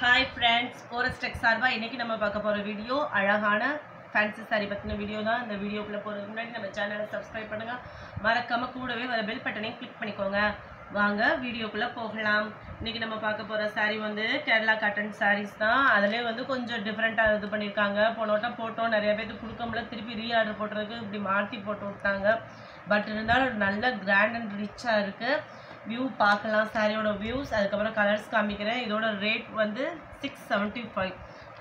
Hi friends, Forest Tech சார்பா இன்னைக்கு நம்ம பார்க்க போற வீடியோ அழகான ஃபேன்சி saree பத்தின வீடியோ தான். இந்த வீடியோக்குள்ள போறதுக்கு முன்னாடி நம்ம சேனலை சப்ஸ்கிரைப் பண்ணுங்க. மறக்காம கூடவே வர பெல் பட்டனையும் கிளிக் பண்ணிக்கோங்க. வாங்க வீடியோக்குள்ள போகலாம். இன்னைக்கு நம்ம பார்க்க போற saree வந்து கேரளா காட்டன் sarees தான். அதிலே வந்து கொஞ்சம் டிஃபரண்டா இது பண்ணிருக்காங்க. போனோட்ட போட்டோம் நிறைய பேருக்கு கொடுக்கமல திருப்பி ரீஆர்டர் போடுறதுக்கு இப்படி மாத்தி போட்டு விட்டாங்க. பட் இருந்தாலும் நல்ல கிராண்ட் அண்ட் ரிச்சா இருக்கு. வியூ பார்க்கலாம் சாரியோட வியூஸ் அதுக்கப்புறம் கலர்ஸ் காமிக்கிறேன். இதோட ரேட் வந்து 675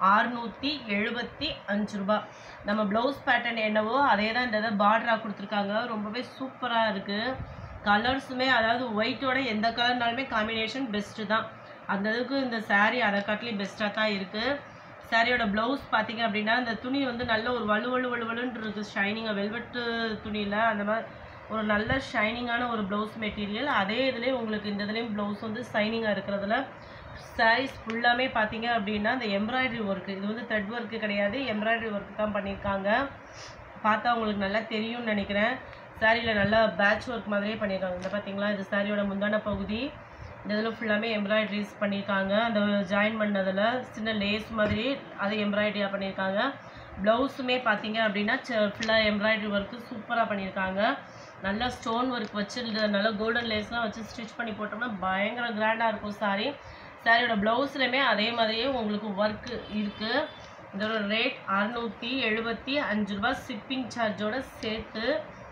675 ரூபாய். நம்ம ப்ளவுஸ் பேட்டர்ன் என்னவோ அதே தான் இந்த பார்டராக கொடுத்துருக்காங்க. ரொம்பவே சூப்பராக இருக்குது. கலர்ஸுமே அதாவது ஒயிட்டோட எந்த கலர்னாலுமே காம்பினேஷன் பெஸ்ட்டு தான். அந்த அளவுக்கு இந்த சாரீ அதை காட்டிலையும் பெஸ்ட்டாக தான் இருக்குது. சாரியோட ப்ளவுஸ் பார்த்தீங்க அப்படின்னா இந்த துணி வந்து நல்ல ஒரு வலுவலுன்னு இருக்குது. ஷைனிங்காக வெல்வெட்டு துணியில் அந்த மாதிரி ஒரு நல்ல ஷைனிங்கான ஒரு ப்ளவுஸ் மெட்டீரியல். அதே இதுலேயே உங்களுக்கு இந்த இதுலேயும் ப்ளவுஸ் வந்து ஷைனிங்காக இருக்கிறதுல சாரீஸ் ஃபுல்லாமே பார்த்தீங்க அப்படின்னா இந்த எம்ப்ராய்டரி ஒர்க்கு, இது வந்து த்ரெட் ஒர்க்கு கிடையாது, எம்ப்ராய்டரி ஒர்க்கு தான் பண்ணியிருக்காங்க. பார்த்தா உங்களுக்கு நல்லா தெரியும்னு நினைக்கிறேன். சாரியில் நல்லா பேட்ச் ஒர்க் மாதிரியே பண்ணியிருக்காங்க. இந்த பார்த்தீங்களா, இது சாரியோட முந்தான பகுதி. இந்த இதில் ஃபுல்லாமே எம்ப்ராய்டரிஸ் பண்ணியிருக்காங்க. அந்த ஜாயின் பண்ணதில் சின்ன லேஸ் மாதிரி அது எம்ப்ராய்டரியாக பண்ணியிருக்காங்க. ப்ளவுஸுமே பார்த்தீங்க அப்படின்னா ஃபுல்லாக எம்ப்ராய்டரி ஒர்க்கு சூப்பராக பண்ணியிருக்காங்க. நல்லா ஸ்டோன் ஒர்க் வச்சு நல்லா கோல்டன் லேஸ்லாம் வச்சு ஸ்டிச் பண்ணி போட்டோம்னா பயங்கர கிராண்டாக இருக்கும் சாரீ. சாரியோட ப்ளவுஸ்லையுமே அதே மாதிரியே உங்களுக்கு ஒர்க்கு இருக்குது. இதோட ரேட் 675 ரூபாய் ஷிப்பிங் சார்ஜோட சேர்த்து.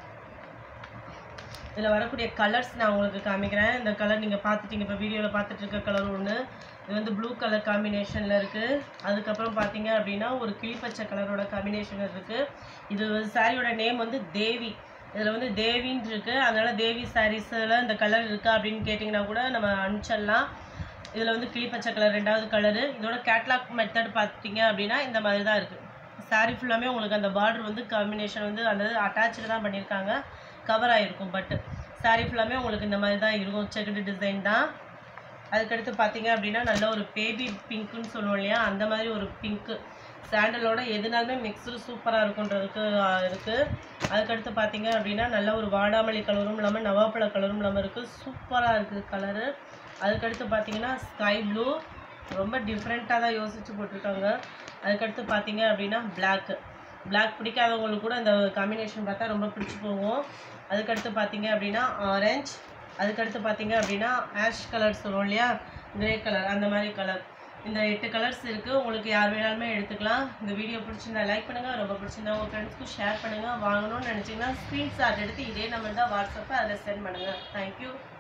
இதில் வரக்கூடிய கலர்ஸ் நான் உங்களுக்கு காமிக்கிறேன். இந்த கலர் நீங்கள் பார்த்துட்டீங்க, இப்போ வீடியோவில் பார்த்துட்டு இருக்க கலர் ஒன்று. இது வந்து ப்ளூ கலர் காம்பினேஷனில் இருக்குது. அதுக்கப்புறம் பார்த்தீங்க அப்படின்னா ஒரு கிளிப்பச்சை கலரோட காம்பினேஷன் இருக்குது. இது சாரியோட நேம் வந்து தேவி. இதில் வந்து தேவின்னு இருக்குது. அதனால் தேவி சாரீஸில் இந்த கலர் இருக்கா அப்படின்னு கேட்டிங்கன்னா கூட நம்ம அனுப்பிச்சிடலாம். இதில் வந்து கிளிப்பச்சை கலர் ரெண்டாவது கலரு. இதோட கேட்லாக் மெத்தட் பார்த்தீங்க அப்படின்னா இந்த மாதிரி தான் இருக்குது. சாரீ ஃபுல்லாமே உங்களுக்கு அந்த பார்டர் வந்து காம்பினேஷன் வந்து அந்த அட்டாச்சு தான் பண்ணியிருக்காங்க, கவர் ஆகிருக்கும். பட் சாரீ ஃபுல்லாமே உங்களுக்கு இந்த மாதிரி தான் இருக்கும், செக்குடு டிசைன் தான். அதுக்கடுத்து பார்த்தீங்க அப்படின்னா நல்ல ஒரு பேபி பிங்க்குன்னு சொல்லுவோம் இல்லையா, அந்த மாதிரி ஒரு பிங்க்கு சாண்டலோட எதுனாலுமே மிக்ஸு சூப்பராக இருக்குன்றதுக்கு இருக்குது. அதுக்கடுத்து பார்த்தீங்க அப்படின்னா நல்ல ஒரு வாடாமல்லி கலரும் இல்லாமல் நவாப்பழ கலரும் இல்லாமல் இருக்குது. சூப்பராக இருக்குது கலரு. அதுக்கடுத்து பார்த்தீங்கன்னா ஸ்கை ப்ளூ, ரொம்ப டிஃப்ரெண்ட்டாக தான் யோசித்து போட்டிருக்காங்க. அதுக்கடுத்து பார்த்தீங்க அப்படின்னா பிளாக் பிடிக்காதவங்களுக்கு கூட இந்த காம்பினேஷன் பார்த்தா ரொம்ப பிடிச்சி போகும். அதுக்கடுத்து பார்த்தீங்க அப்படின்னா ஆரஞ்ச். அதுக்கடுத்து பார்த்தீங்க அப்படின்னா ஆஷ் கலர் சொல்லுவோம் இல்லையா, கிரே கலர், அந்த மாதிரி கலர். இந்த 8 கலர்ஸ் இருக்குது. உங்களுக்கு யார் வேணாலுமே எடுத்துக்கலாம். இந்த வீடியோ பிடிச்சிருந்தா லைக் பண்ணுங்கள், ரொம்ப பிடிச்சிருந்தா உங்கள் ஃப்ரெண்ட்ஸ்க்கும் ஷேர் பண்ணுங்கள். வாங்கணும்னு நினச்சிங்கன்னா ஸ்க்ரீன்ஷாட் எடுத்து இதே நம்பர் தான் வாட்ஸ்அப்பில் அதில் சென்ட் பண்ணுங்கள். தேங்க்யூ.